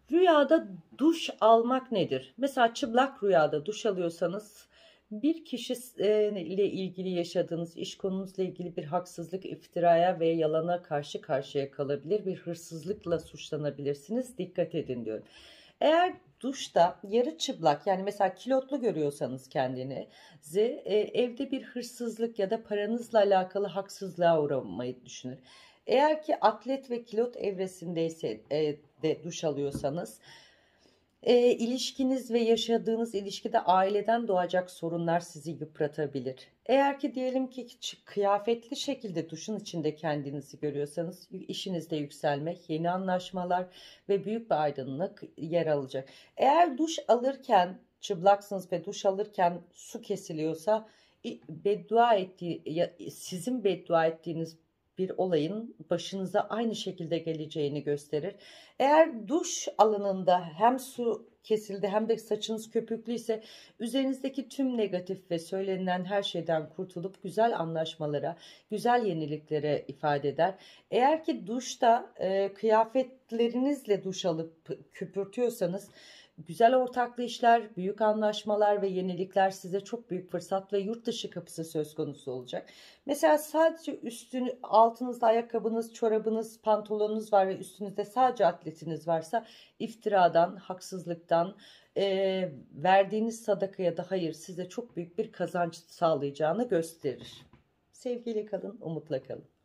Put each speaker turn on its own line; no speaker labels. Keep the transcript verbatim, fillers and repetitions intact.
Rüyada duş almak nedir? Mesela çıplak rüyada duş alıyorsanız bir kişi e, ile ilgili yaşadığınız iş konunuzla ilgili bir haksızlık, iftiraya ve yalana karşı karşıya kalabilir. Bir hırsızlıkla suçlanabilirsiniz. Dikkat edin diyorum. Eğer duşta yarı çıplak, yani mesela kilotlu görüyorsanız kendinizi, e, evde bir hırsızlık ya da paranızla alakalı haksızlığa uğramayı düşünür. Eğer ki atlet ve kilot evresindeyse e, de duş alıyorsanız, e, ilişkiniz ve yaşadığınız ilişkide aileden doğacak sorunlar sizi yıpratabilir. Eğer ki diyelim ki kıyafetli şekilde duşun içinde kendinizi görüyorsanız, işinizde yükselmek, yeni anlaşmalar ve büyük bir aydınlık yer alacak. Eğer duş alırken çıplaksınız ve duş alırken su kesiliyorsa, beddua ettiği, sizin beddua ettiğiniz bir olayın başınıza aynı şekilde geleceğini gösterir. Eğer duş alanında hem su kesildi hem de saçınız köpüklüyse, üzerinizdeki tüm negatif ve söylenen her şeyden kurtulup güzel anlaşmalara, güzel yeniliklere ifade eder. Eğer ki duşta e, kıyafetlerinizle duş alıp köpürtüyorsanız, güzel ortaklı işler, büyük anlaşmalar ve yenilikler, size çok büyük fırsat ve yurt dışı kapısı söz konusu olacak. Mesela sadece üstünü, altınızda ayakkabınız, çorabınız, pantolonunuz var ve üstünüzde sadece atletiniz varsa, iftiradan, haksızlıktan, e, verdiğiniz sadaka ya da hayır size çok büyük bir kazanç sağlayacağını gösterir. Sevgiyle kalın, umutla kalın.